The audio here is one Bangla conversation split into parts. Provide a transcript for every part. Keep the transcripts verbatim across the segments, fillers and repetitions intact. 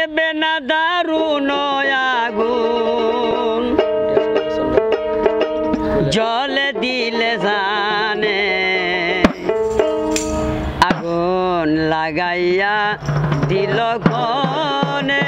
নেবে না দারুণ আগুন জলে দিলে জানে আগুন লাগাইয়া দিল কোনে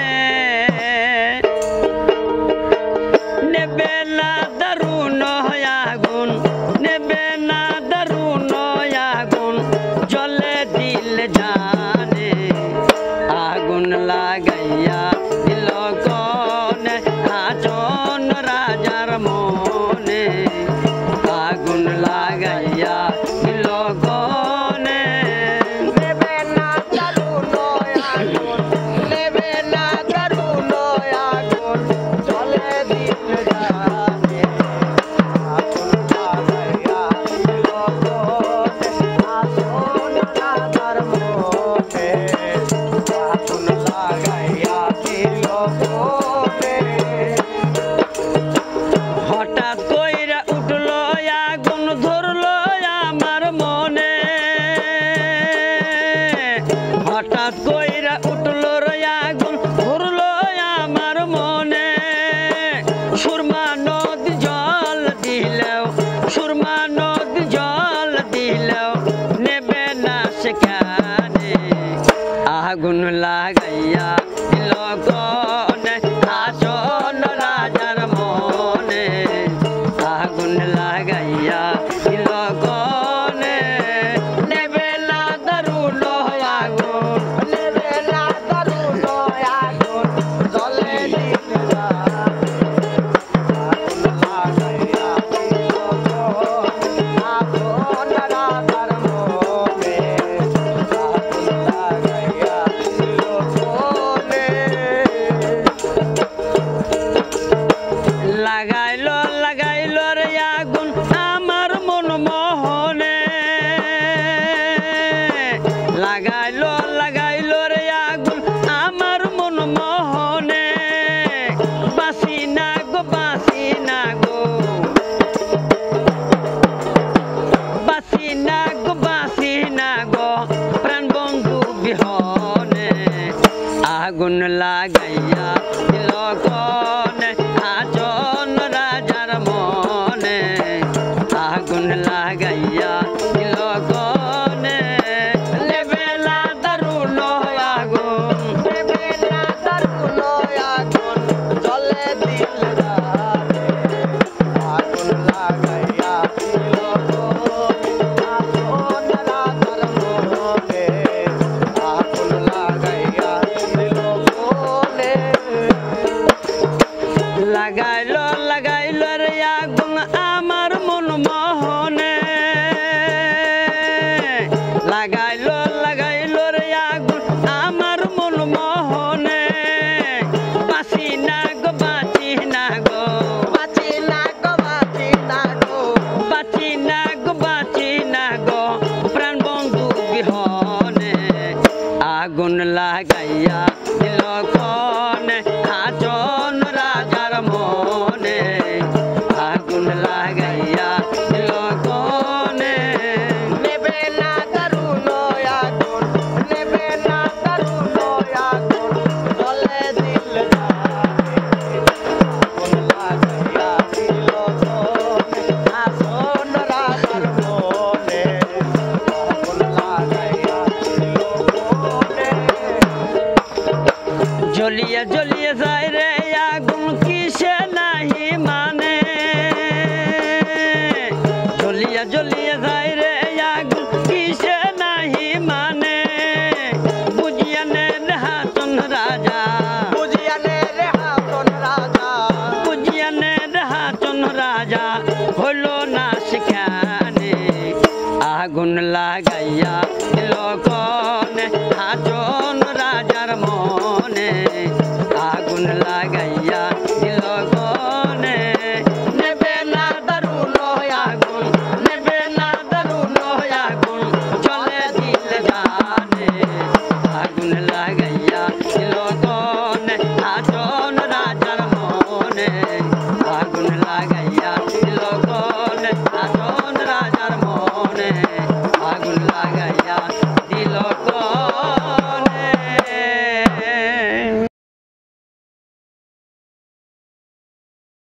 নেবে না দারুণ আগুন নেবে না দারুণ আগুন জলে দিলে জানে আগুন লাগাইয়া দিল কোনে আচন রাজার মনে আগুন লাগাইয়া দিল কোনে নেবে না দারুণ আগুন নেবে না দারুণ আগুন জলে দিলে জানে আগুন লাগাইয়া দিল কোনে আগুন রাজার মনে আগুন লাগাইয়া দিল কোনে হঠাৎ কইরা উঠলো আগুন ধরলো আমার মনে হঠাৎ কইরা উঠলো আগুন ধরলো আমার মনে সুরমা নদী জল দিলেও সুরমা নদী জল দিলেও নেবে না সেখানে আগুন লাগাইয়া দিল কোনে আসন রাজার মনে আগুন লাগাইয়া দিল কোনে নেবে না দারুণ আগুন নেবে না দারুণ আগুন জলে দিলে জানে আগুন লাগাইয়া দিল কোনে আগুন রাজার মনে আগুন লাগাইয়া দিল কোনে লাগাইলো লাগাইলো রে আগুন আমার মন মোহনে লাগাইলো লাগাইলো রে আগুন আমার মন মোহনে বাসি না গো বাসি না গো বাসি না গো বাসি না গো প্রাণ বন্ধু বিহনে আগুন লাগাইয়া দিল কোনে আচন রাজার মনে আগুন লাগাইয়া দিল কোনে নেবে না দারুণ আগুন নেবে না দারুণ আগুন জলে দিলে জানে আগুন লাগাইয়া দিল কোনে আগুন রাজার মনে আগুন লাগাইয়া দিল কোনে লাগাইলো লাগাইলো রে আগুন আমার মন মোহনে লাগাইলো লাগাইলো রে আগুন আমার মন মোহনে বাসি না গো বাঁচি না গো বাঁচি না গো বাঁচি না গো বাঁচি না গো বাঁচি না গো প্রাণ বন্ধু বিহনে আগুন লাগাইয়া দিল কোনে আচন রাজার মনে আগুন লাগাইয়া দিল কোনে নেবে না দারুণ আগুন নেবে না দারুণ আগুন জলে দিলে জানে আগুন লাগাইয়া দিল কোনে আসন রাজার মনে আগুন লাগাইয়া দিল কোনে জ্বলিয়ে জ্বলিয়ে যায় রে আগুন কিসে নাহি মানে জ্বলিয়ে জ্বলিয়ে যায় রে আগুন কিসে নাহি মানে বুঝিয়া নে রে হাসন রাজা বুঝিয়া নে রে হাসন রাজা বুঝিয়া নে রে হাসন রাজা হলো না সেখানে আগুন লাগাইয়া দিল কোনে